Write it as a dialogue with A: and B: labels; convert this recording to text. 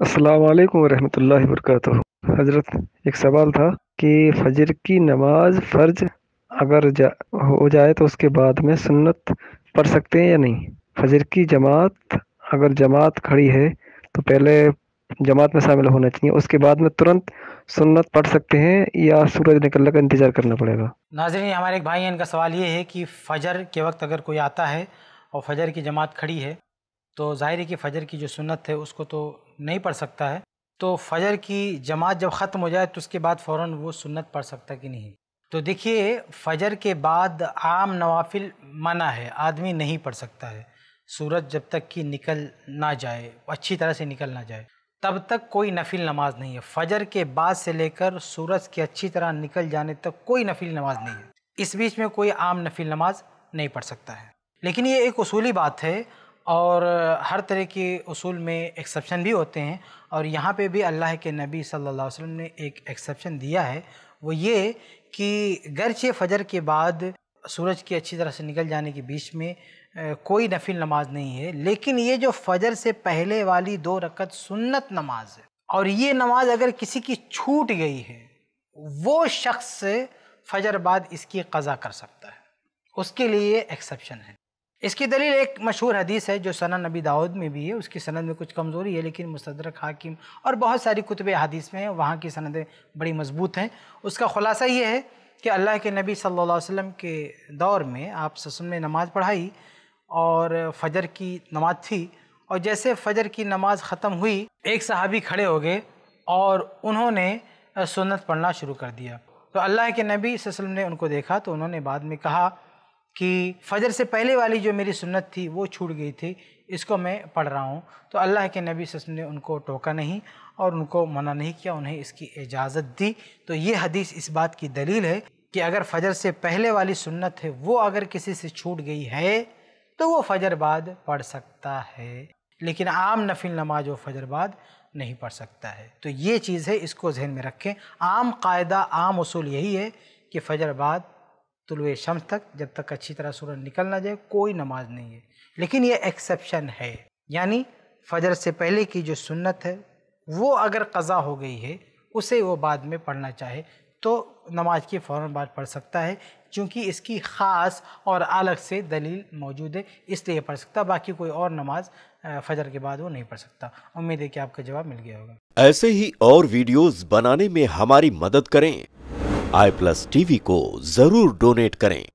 A: अस्सलाम वालेकुम वरहमतुल्लाहि वबरकातुहू। हजरत, एक सवाल था कि फजर की नमाज फर्ज अगर हो जाए तो उसके बाद में सुन्नत पढ़ सकते हैं या नहीं। फजर की जमात, अगर जमात खड़ी है तो पहले जमात में शामिल होना चाहिए, उसके बाद में तुरंत सुन्नत पढ़ सकते हैं या सूरज निकलने का इंतजार करना पड़ेगा।
B: नाज़रीन, हमारे एक भाई हैं, इनका सवाल ये है कि फ़जर के वक्त अगर कोई आता है और फ़जर की जमात खड़ी है तो ज़ाहिर है कि फ़जर की जो सुन्नत है उसको तो नहीं पढ़ सकता है। तो फ़जर की जमात जब ख़त्म हो जाए तो उसके बाद फ़ौरन वो सुन्नत पढ़ सकता कि नहीं। तो देखिए, फ़जर के बाद आम नवाफिल मना है, आदमी नहीं पढ़ सकता है। सूरज जब तक कि निकल ना जाए, अच्छी तरह से निकल ना जाए, तब तक कोई नफिल नमाज नहीं है। फ़जर के बाद से लेकर सूरज के अच्छी तरह निकल जाने तक कोई नफिल नमाज नहीं है। इस बीच में कोई आम नफिल नमाज नहीं पढ़ सकता है। लेकिन ये एक उसूली बात है और हर तरह के उसूल में एक्सेप्शन भी होते हैं, और यहाँ पे भी अल्लाह के नबी सल्लल्लाहु अलैहि वसल्लम ने एक एक्सेप्शन दिया है। वो ये कि गरचे फ़जर के बाद सूरज की अच्छी तरह से निकल जाने के बीच में कोई नफिल नमाज नहीं है, लेकिन ये जो फ़जर से पहले वाली 2 रकत सुन्नत नमाज है और ये नमाज अगर किसी की छूट गई है, वो शख्स फ़जर बाद इसकी क़ज़ा कर सकता है, उसके लिए एक्सेप्शन है। इसकी दलील एक मशहूर हदीस है जो सनन नबी दाऊद में भी है, उसकी सनद में कुछ कमज़ोरी है, लेकिन मुस्तदरक हाकिम और बहुत सारी कुतुब हदीस में है, वहाँ की सनदें बड़ी मजबूत हैं। उसका ख़ुलासा ये है कि अल्लाह के नबी सल्लल्लाहु अलैहि वसल्लम के दौर में आप सल्लल्लाहु ने नमाज़ पढ़ाई और फ़जर की नमाज थी, और जैसे फ़जर की नमाज ख़त्म हुई, एक सहाबी खड़े हो गए और उन्होंने सुन्नत पढ़ना शुरू कर दिया। तो अल्लाह के नबी सल्लल्लाहु अलैहि वसल्लम ने उनको देखा तो उन्होंने बाद में कहा कि फ़जर से पहले वाली जो मेरी सुन्नत थी वो छूट गई थी, इसको मैं पढ़ रहा हूँ। तो अल्लाह के नबी सल्लल्लाहु अलैहि वसल्लम ने उनको टोका नहीं और उनको मना नहीं किया, उन्हें इसकी इजाज़त दी। तो ये हदीस इस बात की दलील है कि अगर फ़जर से पहले वाली सुन्नत है वो अगर किसी से छूट गई है तो वो फ़जर बाद पढ़ सकता है, लेकिन आम नफिल नमाज वो फ़जर बाद नहीं पढ़ सकता है। तो ये चीज़ है, इसको जहन में रखें। आम कायदा, आम उसूल यही है कि फ़जर बाद तुलुए शम्स तक, जब तक अच्छी तरह सूरज निकल ना जाए, कोई नमाज नहीं है। लेकिन ये एक्सेप्शन है, यानी फ़जर से पहले की जो सुन्नत है वो अगर क़ज़ा हो गई है, उसे वो बाद में पढ़ना चाहे तो नमाज की फ़ौरन बाद पढ़ सकता है, क्योंकि इसकी ख़ास और अलग से दलील मौजूद है, इसलिए पढ़ सकता। बाकी कोई और नमाज फ़जर के बाद वो नहीं पढ़ सकता। उम्मीद है कि आपका जवाब मिल गया होगा।
C: ऐसे ही और वीडियोस बनाने में हमारी मदद करें। iPlus TV को जरूर डोनेट करें।